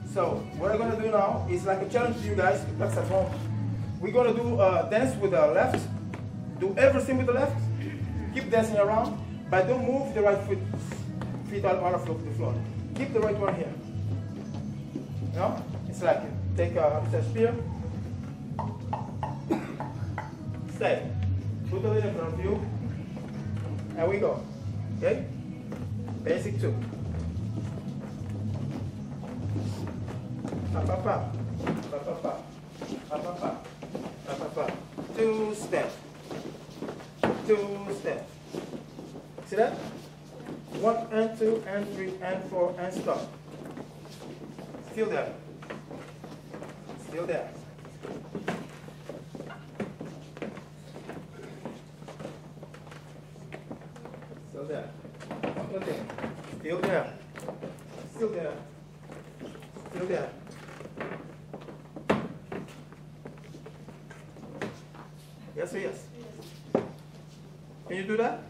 So what I'm gonna do now is like a challenge to you guys to practice at home. We're gonna do a dance with the left. Do everything with the left. Keep dancing around, but don't move the right feet out of the floor. Keep the right one here. You know? It's like take a spear. Stay. Put the leg in front of you. And we go. Okay? Basic 2. Up, up, up. Up, up, up. Up, up, up. Up, up, up. 2 step. 2 step. See that? 1 and 2 and 3 and 4 and stop. Still there. Still there. Still there. Okay. Still there. Still there. Still there. Yes or yes? Can you do that?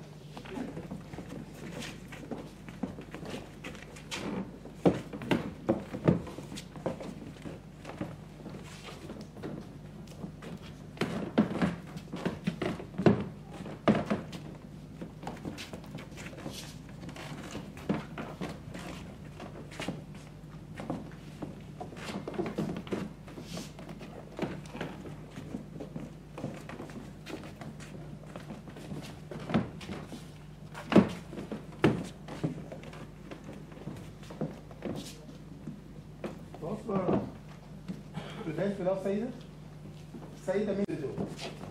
Vamos to dance without saída. Saída means to do.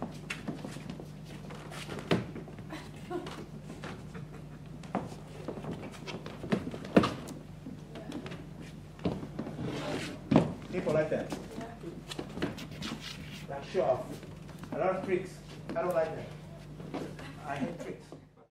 People like that. Like show off. A lot of tricks. I don't like that. I hate tricks.